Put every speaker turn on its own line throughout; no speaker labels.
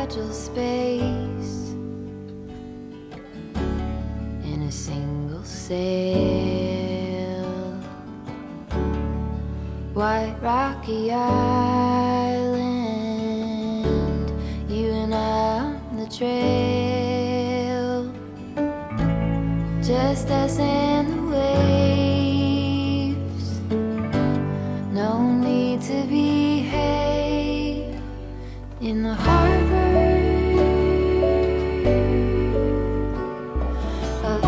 fragile space in a single sail. White rocky island, you and I on the trail, just us and the waves. No need to behave in the harbor of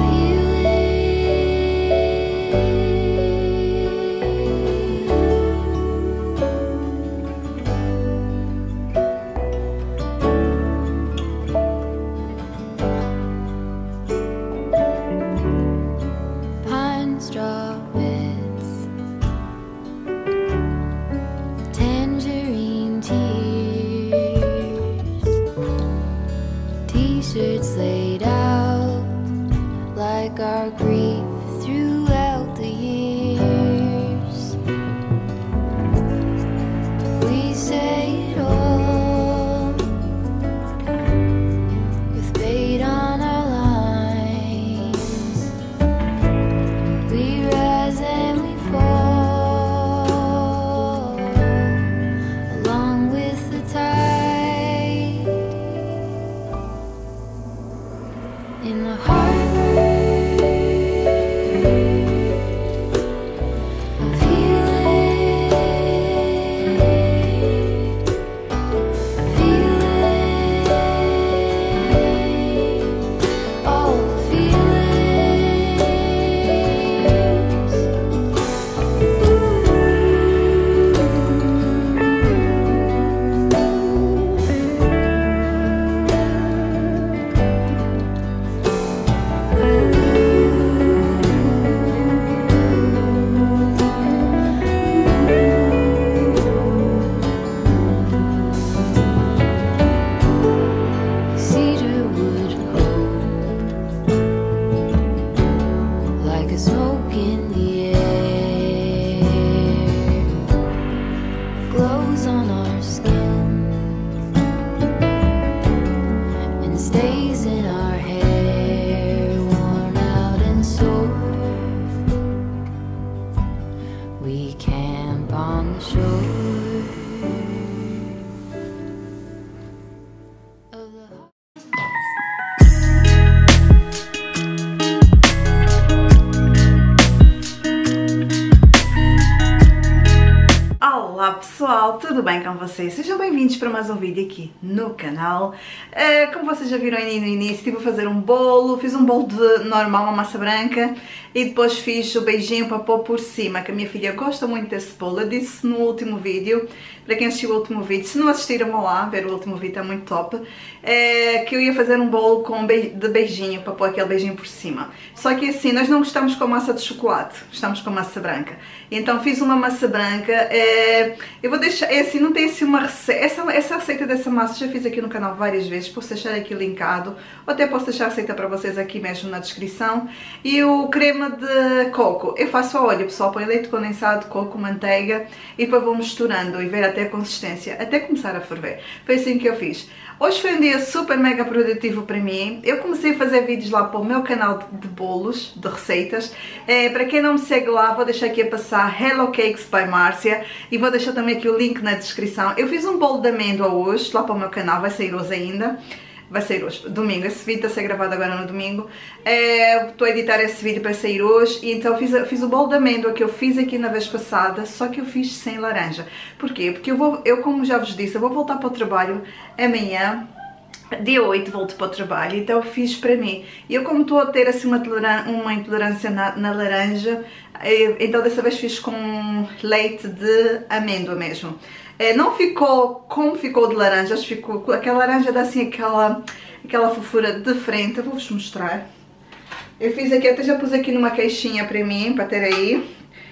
pine straw beds, tangerine tears, t-shirts laid out like our grief throughout the years. We say it all with bait on our lines. We rise and we fall along with the tide in the harbor of healing, all the feelings. Cedarwood hope, like a smoke in the air, glows on our skin and stays in our hair, worn out and sore. We camp on the shore of the
Olá pessoal, tudo bem com vocês? Sejam bem-vindos para mais um vídeo aqui no canal. Como vocês já viram aí no início, estive a fazer um bolo, fiz um bolo de normal, uma massa branca, e depois fiz o beijinho para pôr por cima, que a minha filha gosta muito desse bolo. Eu disse no último vídeo, para quem assistiu o último vídeo, se não assistiram, vão lá ver o último vídeo, está muito top, que eu ia fazer um bolo de beijinho, para pôr aquele beijinho por cima. Só que assim, nós não gostamos com massa de chocolate, gostamos com massa branca. Então fiz uma massa branca, eu vou deixar, assim, não tem assim uma receita, essa receita dessa massa já fiz aqui no canal várias vezes, posso deixar aqui linkado, ou até posso deixar a receita para vocês aqui mesmo na descrição. E o creme de coco, eu faço a óleo, pessoal, põe leite condensado, coco, manteiga, e depois vou misturando e ver até a consistência, até começar a ferver. Foi assim que eu fiz. Hoje foi um dia super mega produtivo para mim. Eu comecei a fazer vídeos lá para o meu canal de bolos, de receitas. Para quem não me segue lá, vou deixar aqui a passar Hello Cakes by Márcia, e vou deixar também aqui o link na descrição. Eu fiz um bolo de amêndoa hoje, lá para o meu canal, vai sair hoje ainda. Vai sair hoje, domingo. Esse vídeo está a ser gravado agora no domingo. Estou a editar esse vídeo para sair hoje. E então fiz o bolo de amêndoa que eu fiz aqui na vez passada, só que eu fiz sem laranja. Porquê? Porque eu como já vos disse, eu vou voltar para o trabalho amanhã. Dia 8 volto para o trabalho, então eu fiz para mim. E eu, como estou a ter assim uma intolerância na laranja, então dessa vez fiz com leite de amêndoa mesmo. Não ficou como ficou de laranja, ficou aquela laranja, dá assim aquela fofura de frente. Eu vou-vos mostrar. Eu fiz aqui, até já pus aqui numa caixinha para mim, para ter aí.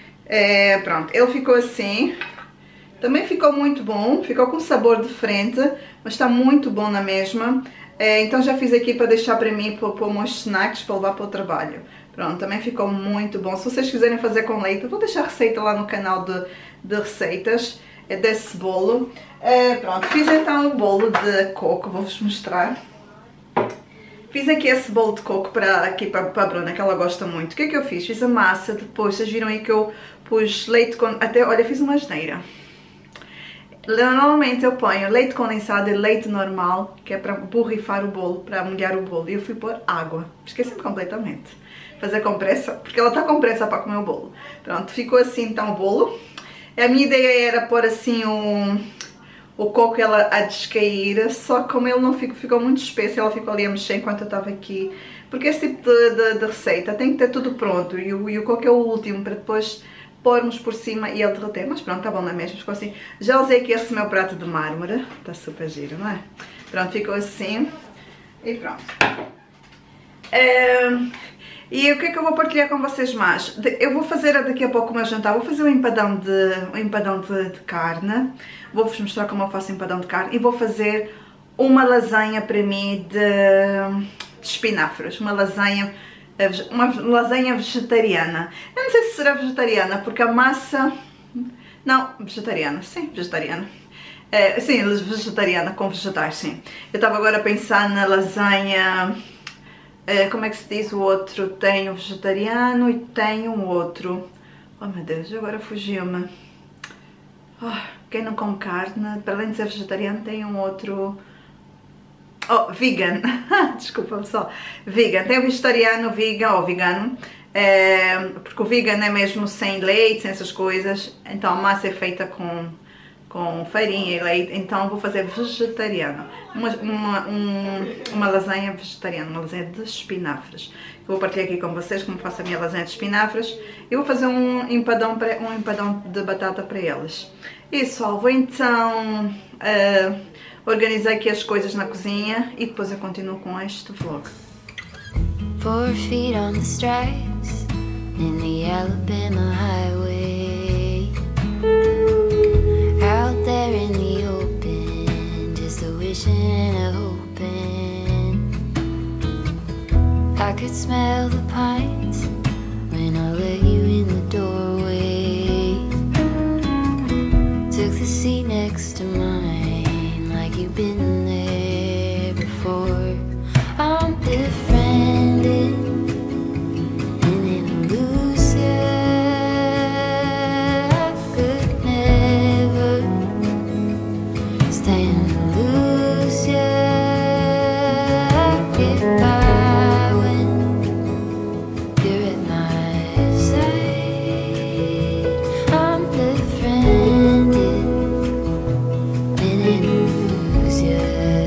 Pronto, ele ficou assim. Também ficou muito bom, ficou com sabor de frente, mas está muito bom na mesma. Então já fiz aqui para deixar para mim, para pôr meus snacks, para levar para o trabalho. Pronto, também ficou muito bom. Se vocês quiserem fazer com leite, eu vou deixar a receita lá no canal de receitas desse bolo. Pronto, fiz então o bolo de coco, vou-vos mostrar. Fiz aqui esse bolo de coco para a Bruna, que ela gosta muito. O que é que eu fiz? Fiz a massa, depois vocês viram aí que eu pus leite até, olha, fiz uma asneira. Normalmente eu ponho leite condensado e leite normal, que é para borrifar o bolo, para molhar o bolo. E eu fui pôr água, esqueci-me completamente. Fazer com pressa, porque ela está com pressa para comer o bolo. Pronto, ficou assim então o bolo. A minha ideia era pôr assim o coco ela a descair, só que como ele não ficou muito espesso, ela ficou ali a mexer enquanto eu estava aqui. Porque esse tipo de receita tem que ter tudo pronto e o coco é o último para depois pormos por cima e ele derreter. Mas pronto, está bom na mesma, ficou assim. Já usei aqui esse meu prato de mármore, está super giro, não é? Pronto, ficou assim e pronto. E o que é que eu vou partilhar com vocês mais? Eu vou fazer daqui a pouco o meu jantar, vou fazer um empadão de carne, vou-vos mostrar como eu faço empadão de carne e vou fazer uma lasanha para mim de espinafres, uma lasanha vegetariana. Eu não sei se será vegetariana, porque a massa... Não, vegetariana, sim, vegetariana. Sim, vegetariana, com vegetais, sim. Eu estava agora a pensar na lasanha... como é que se diz o outro? Tem o vegetariano e tem um outro. Oh meu Deus, agora fugiu-me. Quem não come carne, para além de ser vegetariano, tem um outro... Oh, vegan. Desculpa pessoal. Vegan. Tem o vegetariano, vegan ou vegano. Porque o vegan é mesmo sem leite, sem essas coisas. Então a massa é feita com farinha e leite, então vou fazer vegetariano, uma lasanha vegetariana, uma lasanha de espinafres. Eu vou partilhar aqui com vocês como faço a minha lasanha de espinafres. Eu vou fazer um empadão de batata para eles. E só vou então organizar aqui as coisas na cozinha e depois eu continuo com este vlog.
4 feet on the stripes in the Alabama highway. Out there in the open, just a wishing and a hoping. I could smell the pines when I let you in the doorway. Took the seat next to mine like you've been there before. I'm befriended and then lose you. I could never stand to lose you. I get by when you're at my side. I'm befriended and then lose you.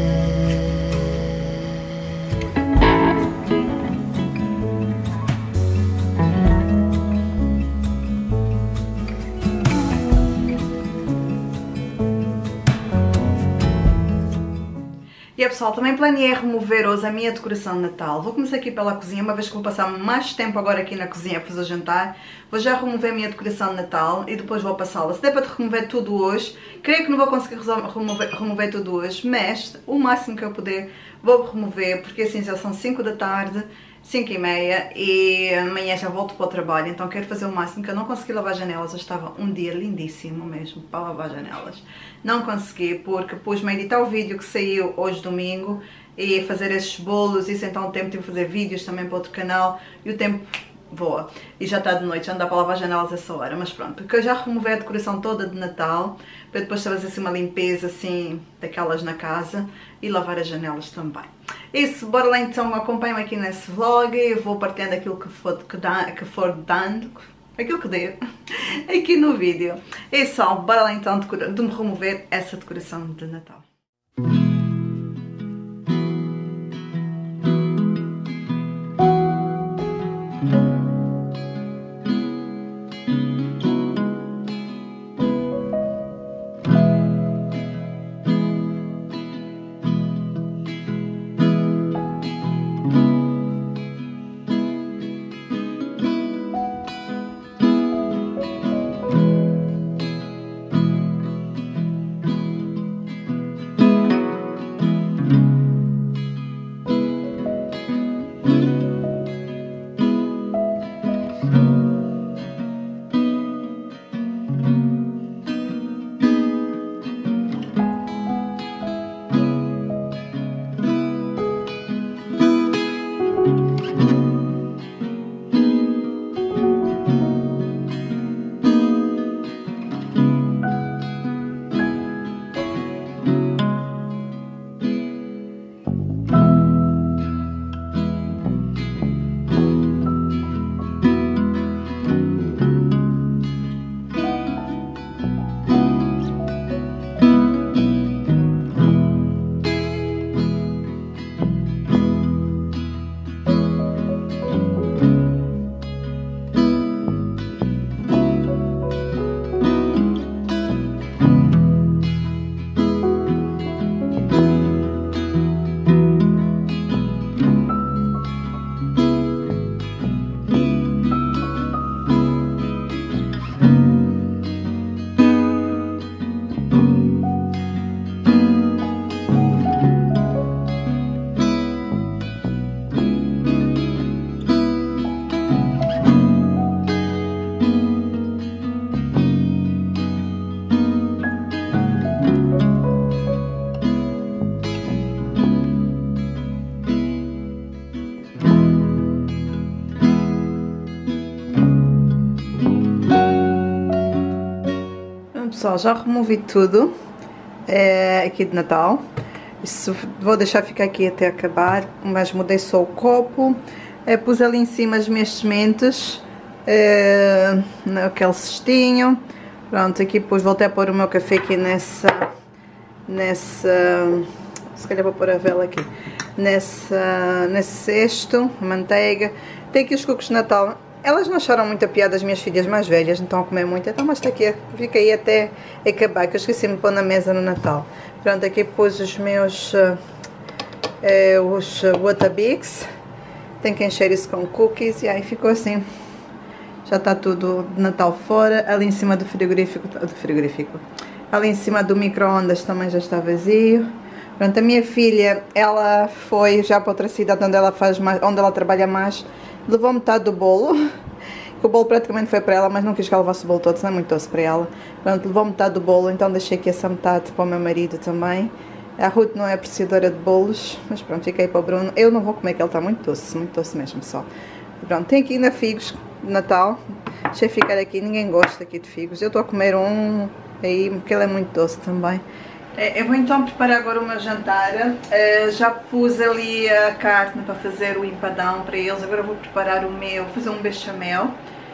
E pessoal, também planeei remover hoje a minha decoração de Natal. Vou começar aqui pela cozinha, uma vez que vou passar mais tempo agora aqui na cozinha a fazer jantar. Vou já remover a minha decoração de Natal e depois vou passá-la. Se der para remover tudo hoje, creio que não vou conseguir remover tudo hoje, mas o máximo que eu puder vou remover, porque assim já são 5 da tarde, 5h30 e amanhã já volto para o trabalho, então quero fazer o máximo, que eu não consegui lavar janelas. Hoje estava um dia lindíssimo mesmo para lavar janelas. Não consegui porque pus-me a editar o vídeo que saiu hoje domingo e fazer esses bolos, isso então o tempo tive que fazer vídeos também para outro canal e o tempo voa. E já está de noite, já não dá para lavar janelas a essa hora, mas pronto, porque eu já removei a decoração toda de Natal, para depois fazer assim uma limpeza assim, daquelas na casa e lavar as janelas também. Isso, bora lá então, acompanhem-me aqui nesse vlog, eu vou partilhando aquilo que for dando, aquilo que der, aqui no vídeo. E só, bora lá então de me remover essa decoração de Natal. pessoal, já removi tudo aqui de Natal. Isso vou deixar ficar aqui até acabar, mas mudei só o copo. Pus ali em cima as minhas sementes, naquele cestinho. Pronto, aqui depois voltei a pôr o meu café aqui nessa se calhar vou pôr a vela aqui, nesse cesto, manteiga. Tem aqui os cocos de Natal. Elas não acharam muita piada, as minhas filhas mais velhas, não estão a comer muito, então mas está aqui, fica aí até acabar, que eu esqueci-me de pôr na mesa no Natal. Pronto, aqui pus os meus os Weetabix. Tenho que encher isso com cookies e aí ficou assim. Já está tudo de Natal fora. Ali em cima do frigorífico, ali em cima do micro-ondas também já está vazio. Pronto, a minha filha, ela foi já para outra cidade onde ela onde ela trabalha mais. Levou metade do bolo. O bolo praticamente foi para ela, mas não quis que ela levasse o bolo todo, senão é muito doce para ela. Pronto, levou metade do bolo, então deixei aqui essa metade para o meu marido também. A Ruth não é apreciadora de bolos, mas pronto, fiquei para o Bruno. Eu não vou comer, que ele está muito doce mesmo só. Pronto, tem aqui ainda figos de Natal. Deixei ficar aqui, ninguém gosta aqui de figos. Eu estou a comer um aí, porque ele é muito doce também. Eu vou então preparar agora o meu jantar. Já pus ali a carne para fazer o empadão para eles. Agora vou preparar o meu, vou fazer um bechamel.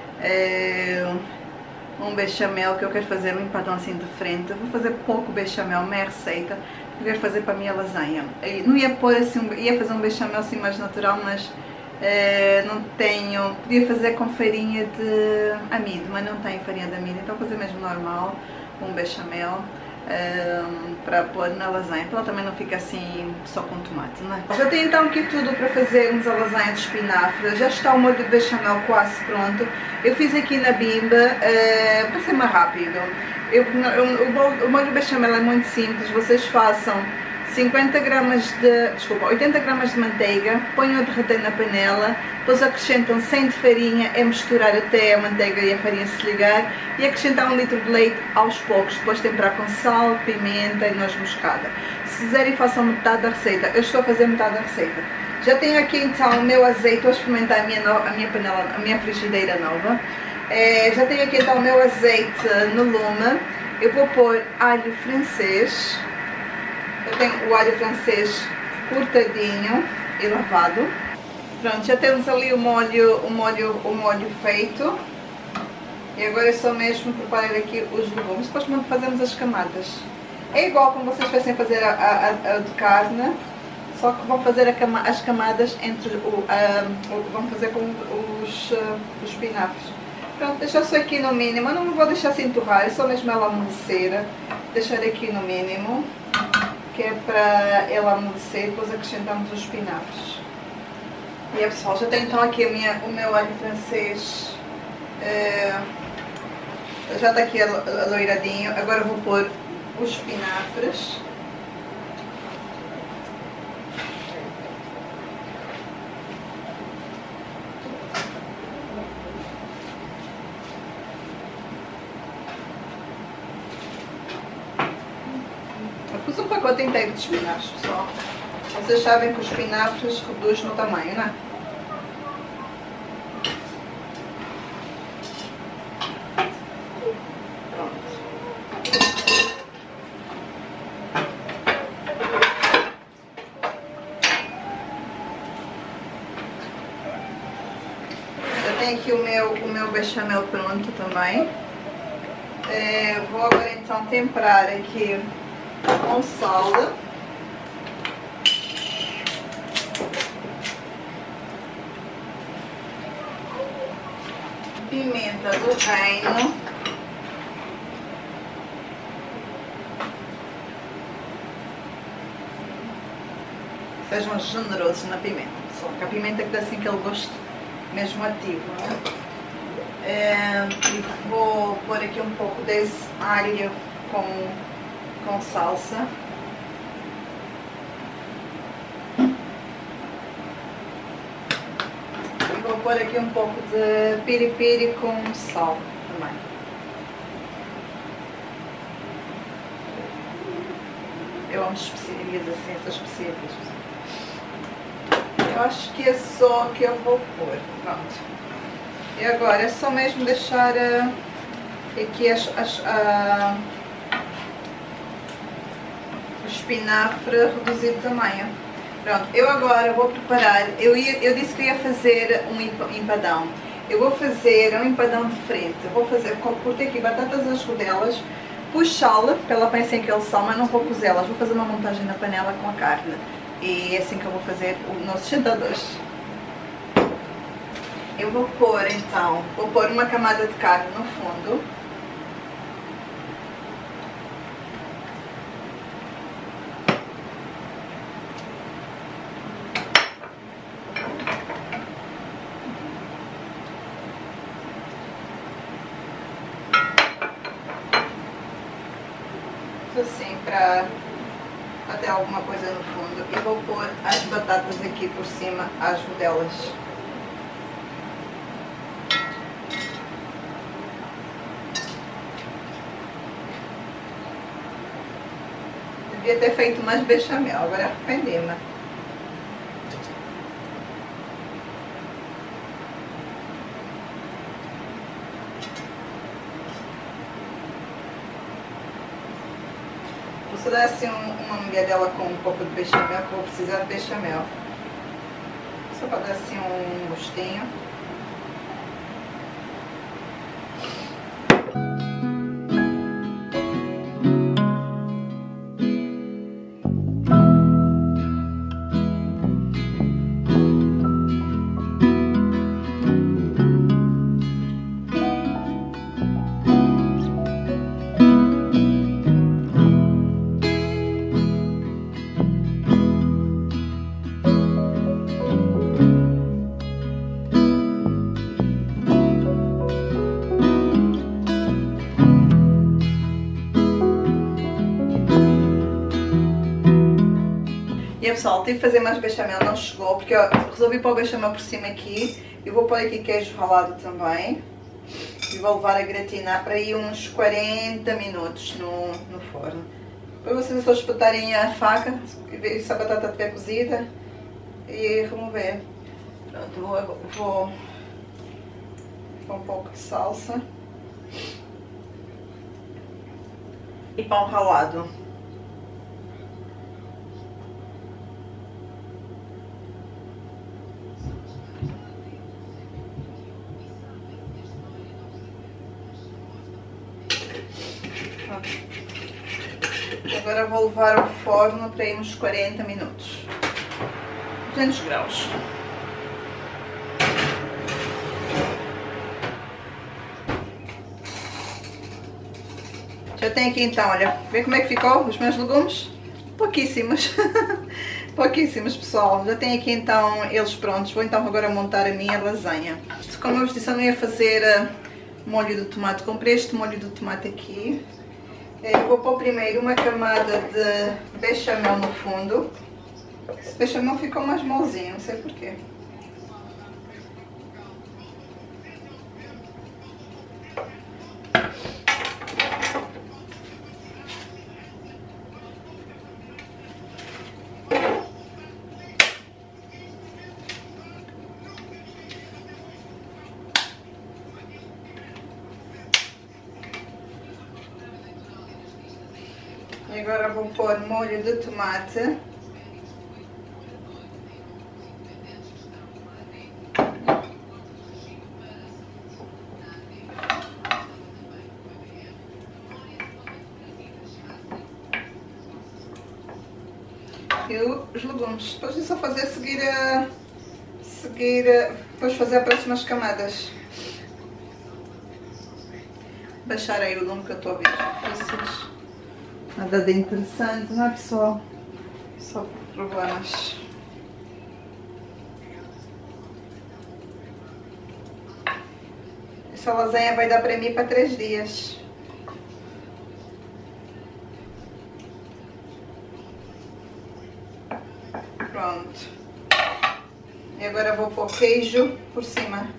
Um bechamel que eu quero fazer um empadão assim de frente. Vou fazer pouco bechamel, minha receita. Eu quero fazer para a minha lasanha. Não ia pôr assim, ia fazer um bechamel assim mais natural, mas não tenho. Podia fazer com farinha de amido, mas não tenho farinha de amido, então vou fazer mesmo normal, um bechamel. Para pôr na lasanha, para ela também não fica assim só com tomate, não é? Já tenho então aqui tudo para fazermos a lasanha de espinafre. Já está o molho de bechamel quase pronto. Eu fiz aqui na bimba para ser mais rápido. O molho de bechamel é muito simples. Vocês façam 80 gramas de manteiga, ponham a derreter na panela, depois acrescentam 100 de farinha, misturar até a manteiga e a farinha se ligar e acrescentar 1 litro de leite aos poucos, depois temperar com sal, pimenta e noz moscada. Se quiserem façam metade da receita, eu estou a fazer metade da receita. Já tenho aqui então o meu azeite, vou experimentar a minha frigideira nova. Já tenho aqui então o meu azeite no lume, eu vou pôr alho francês. Eu tenho o alho francês cortadinho e lavado. Pronto, já temos ali o molho feito. E agora é só mesmo preparar aqui os legumes. Depois fazemos as camadas. É igual como vocês fossem fazer a de carne, só que vão fazer as camadas entre vão fazer com os espinafres. Pronto, deixar só aqui no mínimo. Eu não vou deixar assim torrar, é só mesmo ela amolecer. Deixar aqui no mínimo, que é para ela amolecer, depois acrescentamos os espinafres. E pessoal, já tenho então aqui o meu alho francês, já está aqui aloiradinho. Agora vou pôr os espinafres. Pus um pacote inteiro de espinafres, pessoal. Vocês sabem que os espinafres reduzem no tamanho, não é? Pronto. Já tenho aqui o meu bechamel pronto também. Vou agora então temperar aqui com sal, pimenta do reino, sejam generosos na pimenta, pessoal, porque a pimenta que dá assim aquele gosto mesmo ativo, não é? E vou pôr aqui um pouco desse alho com salsa. E vou pôr aqui um pouco de piripiri com sal também. Eu amo especiarias assim, essas especiarias. Eu acho que é só que eu vou pôr. Pronto. E agora é só mesmo deixar aqui espinafre reduzido de tamanho. Pronto, eu agora vou preparar, eu disse que ia fazer um empadão. Eu vou fazer um empadão diferente. Vou fazer, cortei aqui batatas às rodelas, pus sal, para ela pensar aquele sal, mas não vou cozê-las. Vou fazer uma montagem na panela com a carne. E é assim que eu vou fazer o nosso jantar de hoje. Eu vou pôr então, uma camada de carne no fundo. Assim para ter alguma coisa no fundo, e vou pôr as batatas aqui por cima, as rodelas. Devia ter feito mais bechamel, agora arrependi-me. Vou dar assim uma molhadela com um pouco de bechamel, que vou precisar de bechamel. Só para dar assim um gostinho. E pessoal, tive que fazer mais bechamel, não chegou, porque eu resolvi pôr o bechamel por cima aqui. Eu vou pôr aqui queijo ralado também. E vou levar a gratinar para aí uns 40 minutos no forno. Depois vocês só espetarem a faca, ver se a batata estiver cozida e remover. Pronto, vou um pouco de salsa. E pão ralado. Agora vou levar ao forno para aí uns 40 minutos. 200 graus. Já tenho aqui então, olha, vê como é que ficou os meus legumes? Pouquíssimos. Pouquíssimos, pessoal. Já tenho aqui então eles prontos. Vou então agora montar a minha lasanha. Como eu vos disse, eu não ia fazer molho de tomate. Comprei este molho de tomate aqui. Eu vou pôr primeiro uma camada de bechamel no fundo. Esse bechamel ficou mais molzinho, não sei porquê. E agora vou pôr molho de tomate. E os legumes. Depois é só fazer depois fazer as próximas camadas. Baixar aí o lume que eu estou a ver. Nada de interessante, não é, pessoal? Só problemas. Essa lasanha vai dar para mim para 3 dias. Pronto. E agora vou pôr queijo por cima.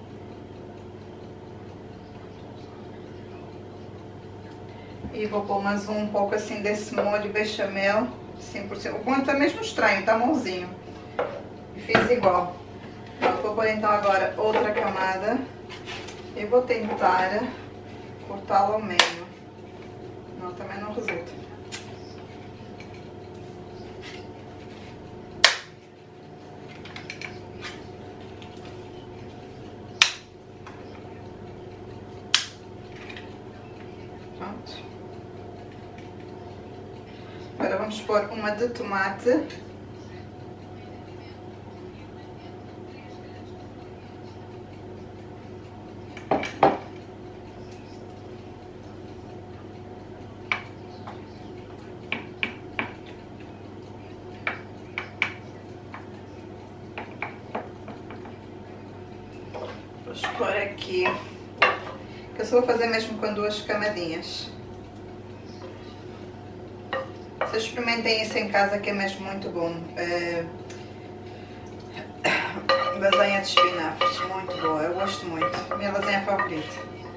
E vou pôr mais um pouco assim desse molho bechamel, assim por cima. O ponto tá mesmo estranho, tá mãozinho. E fiz igual. Pronto, vou pôr então agora outra camada. E vou tentar cortá-la ao meio. Não, também não resulta. pôr uma de tomate. Vou pôr aqui, que eu só vou fazer mesmo com 2 camadinhas. Vocês experimentem isso em casa, que é mesmo muito bom. Lasanha de espinafres, muito boa, eu gosto muito. Minha lasanha favorita.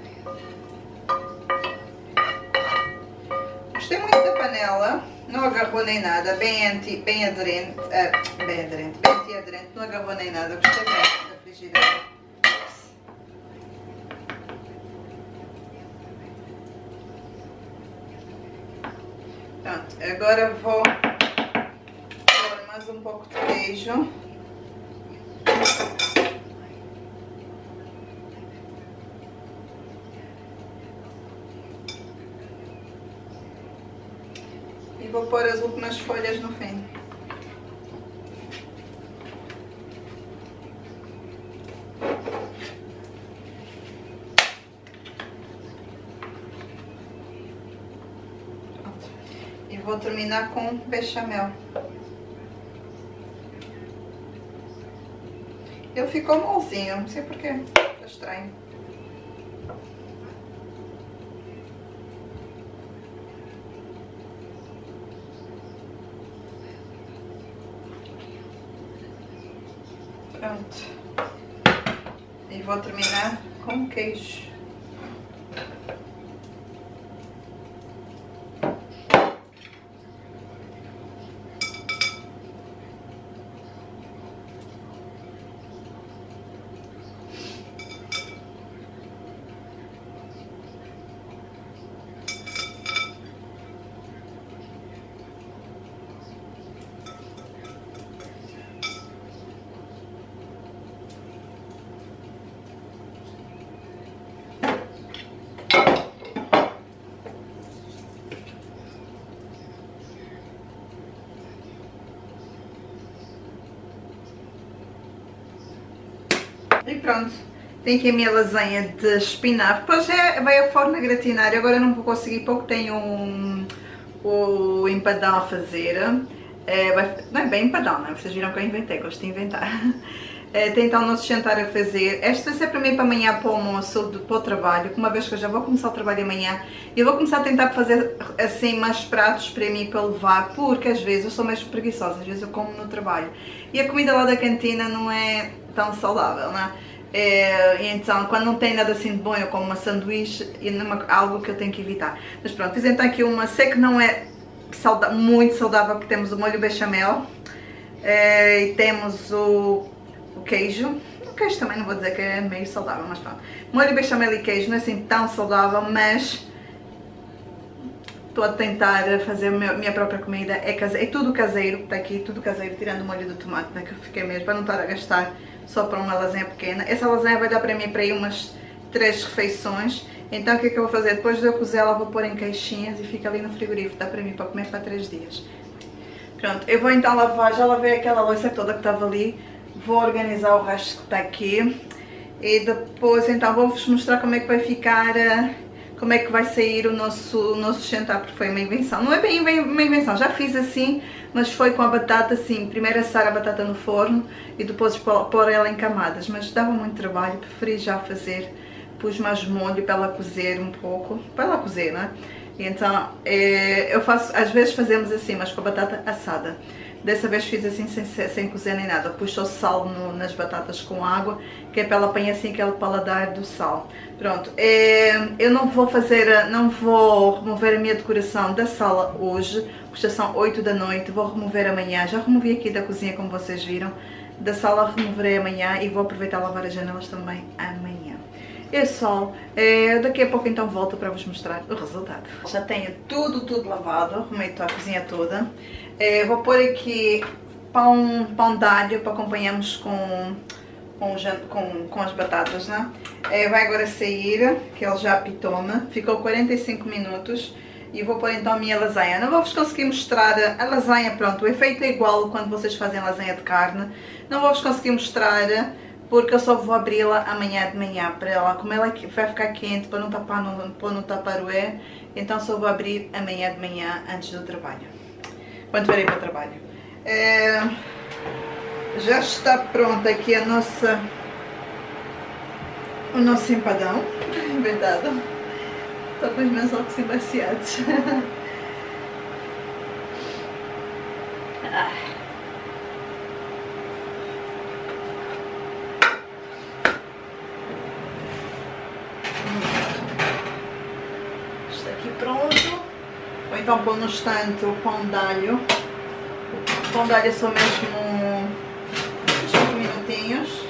Gostei muito da panela, não agarrou nem nada, bem antiaderente, não agarrou nem nada, gostei bem da frigideira. Pronto, agora vou pôr mais um pouco de queijo. E vou pôr as últimas folhas no fim. E vou terminar com bechamel. Ele ficou molzinho, não sei porquê, está estranho. Pronto. E vou terminar com queijo. E pronto, tem aqui a minha lasanha de espinafre. Depois vai a forno a gratinar. Agora não vou conseguir porque tenho o empadão a fazer. Não é bem empadão, não é? Vocês viram que eu inventei, gosto de inventar. Tem então o nosso jantar a fazer. Esta vai ser para mim para amanhã, para o almoço, para o trabalho. Uma vez que eu já vou começar o trabalho amanhã, eu vou começar a tentar fazer assim mais pratos para mim, para levar, porque às vezes eu sou mesmo preguiçosa, às vezes eu como no trabalho. E a comida lá da cantina não é tão saudável, não é? Então, quando não tem nada assim de bom, eu como uma sanduíche e algo que eu tenho que evitar. Mas pronto, fiz então aqui uma, sei que não é muito saudável, porque temos o molho bechamel e temos o queijo. O queijo também não vou dizer que é meio saudável, mas pronto. Molho bechamel e queijo não é assim tão saudável, mas estou a tentar fazer a minha própria comida. É tudo caseiro, está aqui tudo caseiro, tirando o molho de tomate, né, que eu fiquei mesmo, para não estar a gastar só para uma lasanha pequena. Essa lasanha vai dar para mim para ir umas 3 refeições. Então o que é que eu vou fazer? Depois de eu cozê-la, vou pôr em caixinhas e fica ali no frigorífico, dá para mim para comer para 3 dias. Pronto, eu vou então lavar, já lavei aquela louça toda que estava ali. Vou organizar o resto que está aqui e depois então vou-vos mostrar como é que vai ficar, como é que vai sair o nosso jantar, porque foi uma invenção. Não é bem uma invenção, já fiz assim, mas foi com a batata assim, primeiro assar a batata no forno e depois pôr ela em camadas, mas dava muito trabalho, preferi já fazer, pus mais molho para ela cozer um pouco, para ela cozer, não é? E então eu faço, às vezes fazemos assim, mas com a batata assada. Dessa vez fiz assim sem cozer nem nada, pus só sal nas batatas com água, que é para ela apanhar assim aquele paladar do sal. Pronto, eu não vou remover a minha decoração da sala hoje, porque já são 8 da noite, vou remover amanhã. Já removi aqui da cozinha, como vocês viram, da sala removerei amanhã e vou aproveitar a lavar as janelas também amanhã. É só, daqui a pouco então volto para vos mostrar o resultado. Já tenho tudo lavado, arrumei a cozinha toda. Vou pôr aqui pão de alho para acompanharmos com as batatas, né? Vai agora sair, que ele já apitou-me. Ficou 45 minutos. E vou pôr então a minha lasanha. Não vou-vos conseguir mostrar a lasanha, pronto, o efeito é igual quando vocês fazem lasanha de carne. Não vou-vos conseguir mostrar porque eu só vou abri-la amanhã de manhã para ela, como ela vai ficar quente para não tapar no taparoé, então só vou abrir amanhã de manhã antes do trabalho, quando virei para o trabalho. Já está pronta aqui o nosso empadão, verdade. Estou com os meus óculos embaciados. Está aqui pronto. Vou então pôr no estante o pão de alho. O pão de alho é só mesmo uns 5 minutinhos.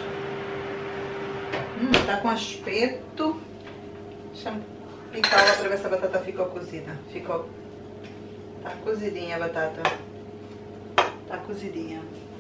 Está com aspecto. Deixa-me picá-la para ver se a batata ficou cozida. Ficou. Está cozidinha a batata. Está cozidinha.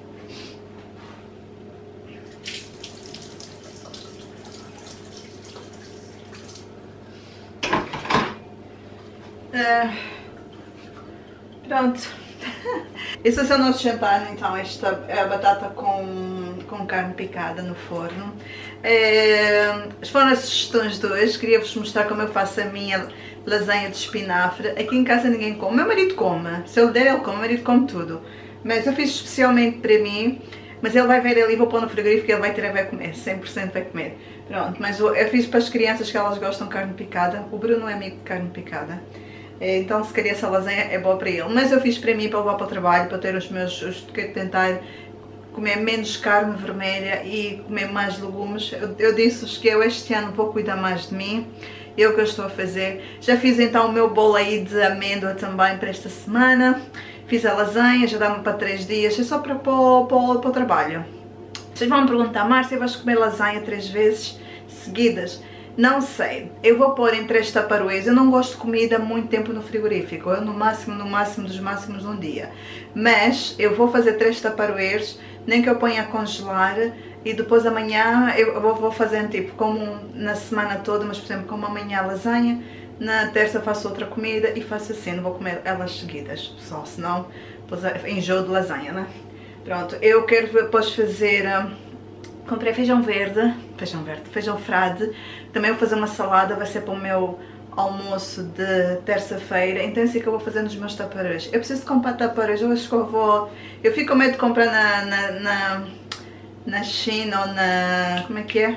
Pronto. Esse vai ser o nosso jantar, então. Esta é a batata com carne picada no forno. Foram as sugestões de hoje. Queria-vos mostrar como eu faço a minha lasanha de espinafre. Aqui em casa ninguém come. Meu marido come. Se eu der, ele come. Meu marido come tudo. Mas eu fiz especialmente para mim. Mas ele vai ver ali, vou pôr no frigorífico e ele vai tirar e vai comer. 100% vai comer. Pronto, mas eu fiz para as crianças que elas gostam de carne picada. O Bruno é amigo de carne picada. Então se calhar essa lasanha é boa para ele. Mas eu fiz para mim, para levar para o trabalho, para ter quero tentar comer menos carne vermelha e comer mais legumes. Eu disse-vos que eu este ano vou cuidar mais de mim. É o que eu estou a fazer. Já fiz então o meu bolo aí de amêndoa também para esta semana. Fiz a lasanha, já dá-me para 3 dias. É só para o trabalho. Vocês vão me perguntar, Márcia, vais comer lasanha 3 vezes seguidas? Não sei, eu vou pôr em 3 taparoeiros. Eu não gosto de comida muito tempo no frigorífico, eu no máximo dos máximos um dia. Mas eu vou fazer 3 taparoeiros, nem que eu ponha a congelar. E depois amanhã eu vou fazendo tipo como na semana toda, mas por exemplo como amanhã a lasanha, na terça faço outra comida e faço assim, não vou comer elas seguidas, pessoal, senão depois enjoo de lasanha, né? Pronto, eu quero depois fazer... comprei feijão frade, também vou fazer uma salada, vai ser para o meu almoço de terça-feira, então é assim que eu vou fazer nos meus taparoeiros. Eu preciso de comprar taparoeiros, eu acho que eu fico com medo de comprar na China ou como é que é?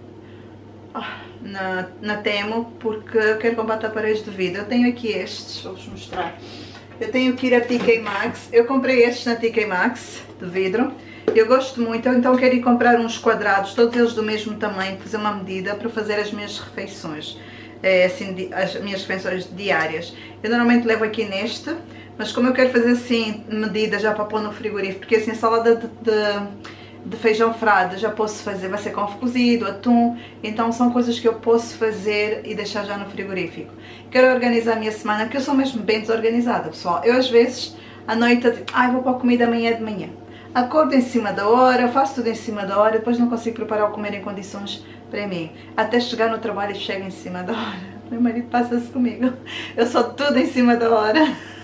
Na Temo, porque eu quero comprar taparoeiros de vidro. Eu tenho aqui estes, vou-vos mostrar. Eu tenho que ir a TK Maxx, eu comprei estes na TK Maxx, de vidro. Eu gosto muito, então quero ir comprar uns quadrados, todos eles do mesmo tamanho, fazer uma medida para fazer as minhas refeições, assim, as minhas refeições diárias. Eu normalmente levo aqui neste, mas como eu quero fazer assim, medida já para pôr no frigorífico, porque assim a salada de feijão frade já posso fazer, vai ser com ovo cozido, atum, então são coisas que eu posso fazer e deixar já no frigorífico. Quero organizar a minha semana, porque eu sou mesmo bem desorganizada, pessoal. Eu às vezes, à noite, vou para a comida amanhã de manhã. Acordo em cima da hora, faço tudo em cima da hora, depois não consigo preparar o comer em condições para mim. Até chegar no trabalho e chego em cima da hora. Meu marido passa-se comigo. Eu sou tudo em cima da hora.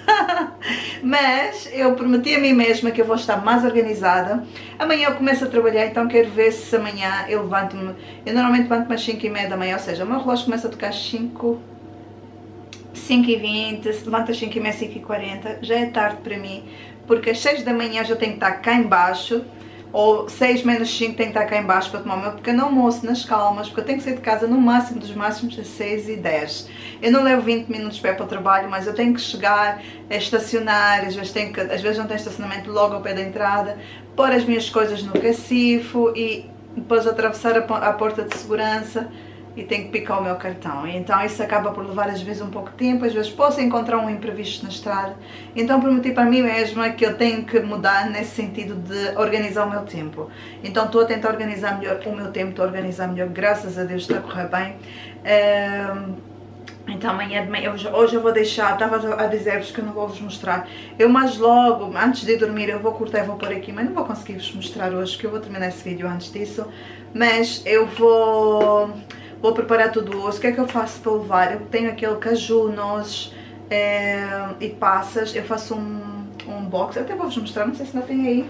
Mas eu prometi a mim mesma que eu vou estar mais organizada. Amanhã eu começo a trabalhar, então quero ver se amanhã eu levanto-me. Eu normalmente levanto-me às 5h30 da manhã, ou seja, o meu relógio começa a tocar às 5h20, levanto às 5h30, 5h40, já é tarde para mim. Porque às 6 da manhã já tenho que estar cá em baixo, ou 6 menos 5 tenho que estar cá em baixo para tomar o meu pequeno almoço nas calmas, porque eu tenho que sair de casa no máximo dos máximos às 6h10. Eu não levo 20 minutos para ir para o trabalho, mas eu tenho que chegar a estacionar, às vezes não tem estacionamento logo ao pé da entrada, pôr as minhas coisas no cacifo e depois atravessar a porta de segurança. E tenho que picar o meu cartão, então isso acaba por levar às vezes um pouco de tempo, às vezes posso encontrar um imprevisto na estrada, então prometi para mim mesma que eu tenho que mudar nesse sentido de organizar o meu tempo. Então estou a tentar organizar melhor o meu tempo, estou a organizar melhor, graças a Deus está a correr bem. Então amanhã de manhã, hoje eu vou deixar, estava a dizer-vos que eu não vou vos mostrar, eu mais logo, antes de dormir eu vou cortar e vou pôr aqui, mas não vou conseguir vos mostrar hoje, que eu vou terminar esse vídeo antes disso, mas eu vou preparar tudo hoje. O que é que eu faço para levar? Eu tenho aquele caju, nozes, e passas. Eu faço um box, até vou-vos mostrar, não sei se não tem aí.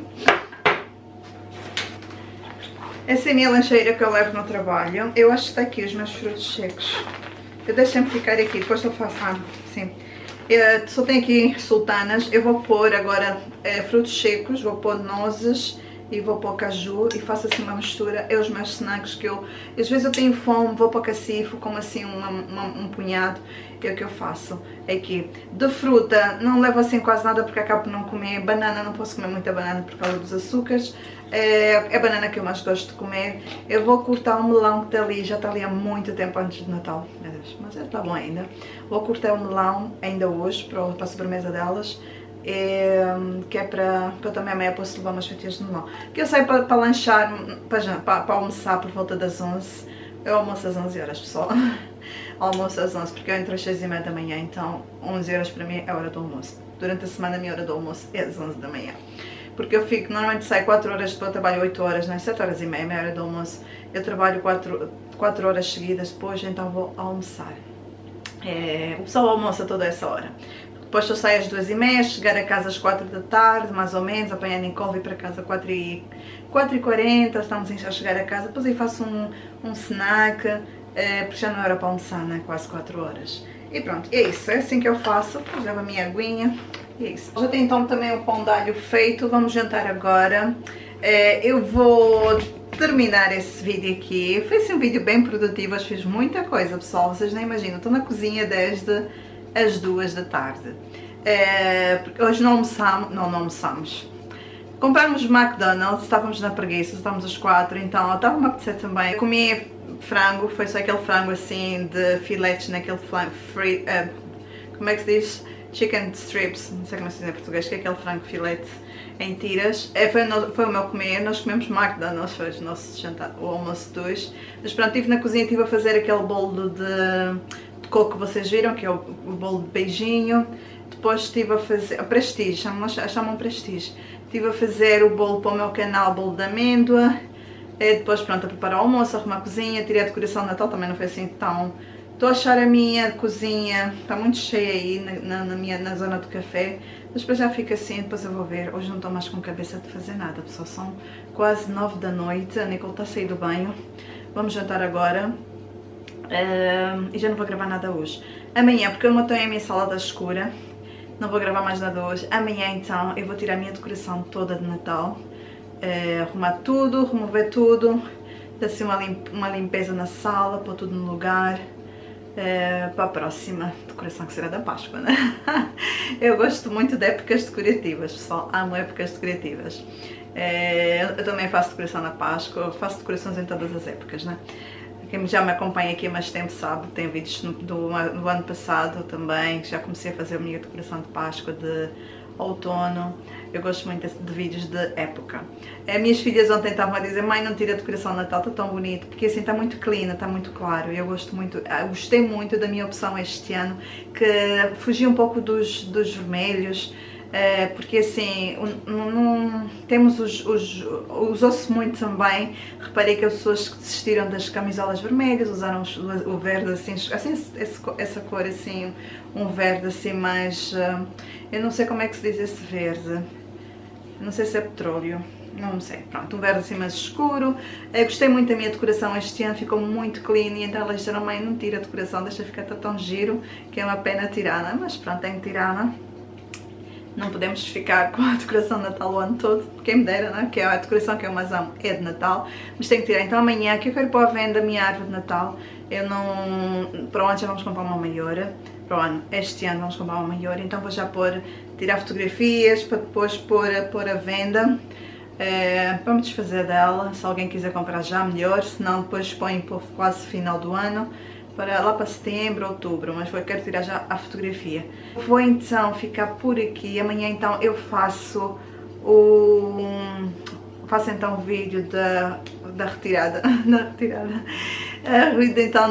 Essa é a minha lancheira que eu levo no trabalho. Eu acho que está aqui os meus frutos secos. Eu deixo sempre ficar aqui, depois eu faço, sim. Só tenho aqui sultanas. Eu vou pôr agora frutos secos, vou pôr nozes e vou pôr caju e faço assim uma mistura. É os meus snacks que às vezes eu tenho fome, vou para o cacifo, como assim um punhado, é o que eu faço aqui. De fruta não levo assim quase nada porque acabo por não comer. Banana, não posso comer muita banana por causa dos açúcares. É a banana que eu mais gosto de comer. Eu vou cortar o melão que está ali, já está ali há muito tempo antes de Natal, meu Deus, mas está bom ainda. Vou cortar o melão ainda hoje para a sobremesa delas. Que é para eu também amanhã posso levar umas fatias de melão. Que eu saio para lanchar, para almoçar por volta das 11. Eu almoço às 11 horas, pessoal. Almoço às 11, porque eu entro às 6h30 da manhã, então 11 horas para mim é a hora do almoço. Durante a semana a minha hora do almoço é às 11 da manhã. Porque eu fico, normalmente saio 4 horas, depois eu trabalho 8 horas, né? 7h30, meia hora do almoço. Eu trabalho 4 horas seguidas depois, então vou almoçar. O pessoal almoça toda essa hora. Depois eu saio às 2h30, chegar a casa às 4 da tarde, mais ou menos, apanhar a Nicole e ir para casa às 4h40, estamos a chegar a casa. Depois aí faço um snack, porque já não era para almoçar, né? Quase 4 horas. E pronto, é isso, é assim que eu faço. Depois levo a minha aguinha e é isso. Já tenho então também o pão de alho feito, vamos jantar agora. Eu vou terminar esse vídeo aqui. Foi assim um vídeo bem produtivo, eu fiz muita coisa, pessoal, vocês nem imaginam. Estou na cozinha desde às 2 da tarde. Hoje não almoçamos. Comprámos McDonald's, estávamos na preguiça, estávamos às 4, então estava-me a apetecer também. Eu comi frango, foi só aquele frango assim de filetes naquele frango como é que se diz? Chicken strips, não sei como se diz em português, que é aquele frango filete em tiras. Foi o meu comer, nós comemos McDonald's, foi o nosso jantar, o almoço de hoje. Mas pronto, estive na cozinha, estive a fazer aquele bolo de coco que vocês viram, que é o bolo de beijinho. Depois estive a fazer, prestige, chamam prestige. Estive a fazer o bolo para o meu canal, bolo de amêndoa. Depois pronto, a preparar o almoço, arrumar a cozinha, tirei a decoração de Natal, também não foi assim tão... Estou a achar a minha cozinha, está muito cheia aí na zona do café. Mas depois já fica assim, depois eu vou ver. Hoje não estou mais com cabeça de fazer nada, pessoal. São quase 9 da noite, a Nicole está a sair do banho. Vamos jantar agora. E já não vou gravar nada hoje. Amanhã, porque eu não tenho a minha salada escura, não vou gravar mais nada hoje. Amanhã então eu vou tirar a minha decoração toda de Natal, arrumar tudo, remover tudo, dar assim uma limpeza na sala, pôr tudo no lugar, para a próxima decoração que será da Páscoa, né? Eu gosto muito de épocas decorativas, pessoal, amo épocas decorativas. Eu também faço decoração na Páscoa, faço decorações em todas as épocas, né? Quem já me acompanha aqui há mais tempo sabe, tem vídeos do ano passado também, que já comecei a fazer a minha decoração de Páscoa, de outono. Eu gosto muito de vídeos de época. As minhas filhas ontem estavam a dizer: mãe, não tira a decoração de Natal, está tão bonito, porque assim está muito clean, está muito claro. Eu gostei muito da minha opção este ano, que fugi um pouco dos vermelhos. Porque assim, temos usou-se muito também. Reparei que as pessoas desistiram das camisolas vermelhas, usaram o verde assim essa cor assim, um verde assim mais, eu não sei como é que se diz esse verde, não sei se é petróleo, não sei, pronto, um verde assim mais escuro. Gostei muito da minha decoração este ano, ficou muito clean, e então elas disseram: mãe, não tira a decoração, deixa ficar tão giro, que é uma pena tirar, não é? Mas pronto, tem que tirar, não é? Não podemos ficar com a decoração de Natal o ano todo, quem me dera, não é? Que é a decoração que eu mais amo é de Natal, mas tenho que tirar. Então amanhã, que eu quero pôr à venda a minha árvore de Natal, para o ano já vamos comprar uma maior, este ano vamos comprar uma maior, então vou já tirar fotografias para depois pôr à venda, para me desfazer dela. Se alguém quiser comprar já, melhor, senão depois põe para quase final do ano, lá para setembro, outubro, mas quero tirar já a fotografia. Vou então ficar por aqui. Amanhã então eu faço então o vídeo da retirada, vídeo então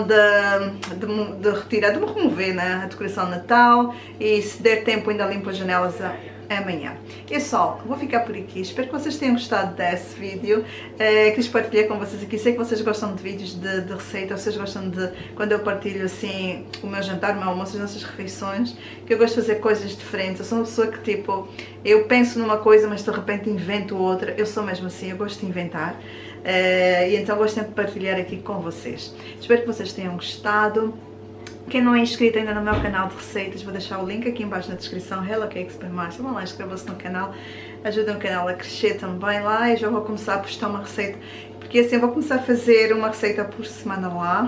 de retirada, de me remover, né, a decoração de Natal, e se der tempo ainda limpo as janelas amanhã. E pessoal, vou ficar por aqui. Espero que vocês tenham gostado desse vídeo. Quis partilhar com vocês aqui. Sei que vocês gostam de vídeos de receita, vocês gostam de quando eu partilho assim o meu jantar, o meu almoço, as nossas refeições, que eu gosto de fazer coisas diferentes. Eu sou uma pessoa que tipo, eu penso numa coisa, mas de repente invento outra. Eu sou mesmo assim, eu gosto de inventar. E então gosto sempre de partilhar aqui com vocês. Espero que vocês tenham gostado. Quem não é inscrito ainda no meu canal de receitas, vou deixar o link aqui embaixo na descrição, Hello Cakes by Marcia. Vão lá, inscrevam-se no canal, ajudem o canal a crescer também lá. E já vou começar a postar uma receita, porque assim vou começar a fazer uma receita por semana lá,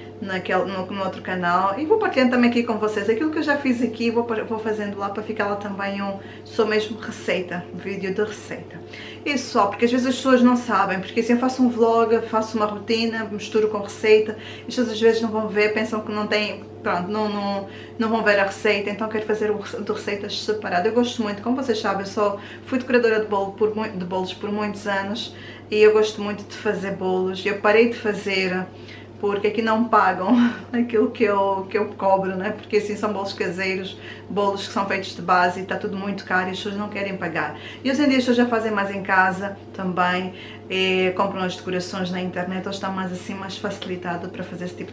no outro canal, e vou partilhando também aqui com vocês aquilo que eu já fiz aqui, vou fazendo lá para ficar lá também só mesmo receita, vídeo de receita. Isso só, porque às vezes as pessoas não sabem, porque assim eu faço um vlog, faço uma rotina, misturo com receita, e as pessoas às vezes não vão ver, pensam que não tem, pronto, não vão ver a receita, então quero fazer de receitas separado. Eu gosto muito, como vocês sabem, eu fui decoradora de bolos por muitos anos, e eu gosto muito de fazer bolos. Eu parei de fazer porque aqui não pagam aquilo que eu cobro, né? Porque assim são bolos caseiros, bolos que são feitos de base e está tudo muito caro e as pessoas não querem pagar. E hoje em dia as pessoas já fazem mais em casa também, compram as decorações na internet, ou está mais assim, mais facilitado para fazer esse tipo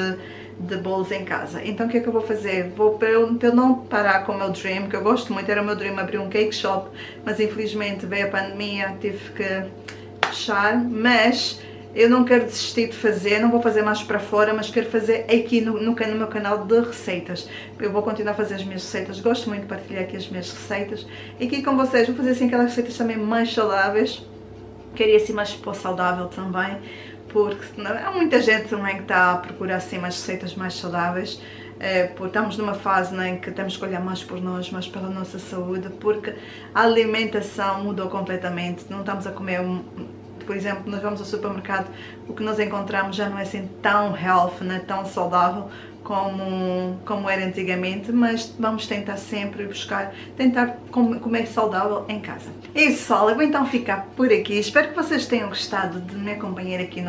de bolos em casa. Então o que é que eu vou fazer? Para eu não parar com o meu dream, que eu gosto muito, era o meu dream abrir um cake shop, mas infelizmente veio a pandemia, tive que fechar, mas eu não quero desistir de fazer, não vou fazer mais para fora, mas quero fazer aqui no meu canal de receitas. Eu vou continuar a fazer as minhas receitas, gosto muito de partilhar aqui as minhas receitas. E aqui com vocês vou fazer assim aquelas receitas também mais saudáveis, queria assim mais para o saudável também, porque há muita gente também que está a procurar assim mais receitas mais saudáveis. Porque estamos numa fase, né, em que temos que olhar mais por nós, mais pela nossa saúde, porque a alimentação mudou completamente, não estamos a comer... Por exemplo, nós vamos ao supermercado, o que nós encontramos já não é assim tão healthy, né, tão saudável como era antigamente, mas vamos tentar sempre tentar comer saudável em casa. É isso, pessoal, eu vou então ficar por aqui. Espero que vocês tenham gostado de me acompanhar aqui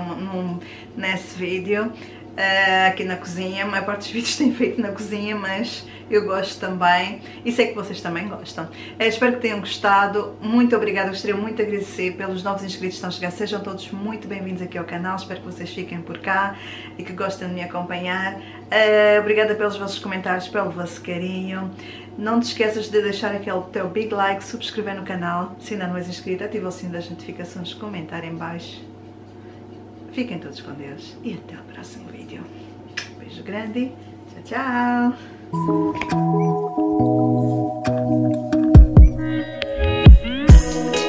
nesse vídeo. Aqui na cozinha, a maior parte dos vídeos tem feito na cozinha, mas eu gosto também e sei que vocês também gostam. Espero que tenham gostado, muito obrigada, gostaria muito de agradecer pelos novos inscritos que estão a chegar, sejam todos muito bem-vindos aqui ao canal, espero que vocês fiquem por cá e que gostem de me acompanhar. Obrigada pelos vossos comentários, pelo vosso carinho. Não te esqueças de deixar aquele teu big like, subscrever no canal, se ainda não és inscrito, ativa o sininho das notificações, comentar em baixo. Fiquem todos com Deus e até o próximo vídeo. Beijo grande. Tchau, tchau.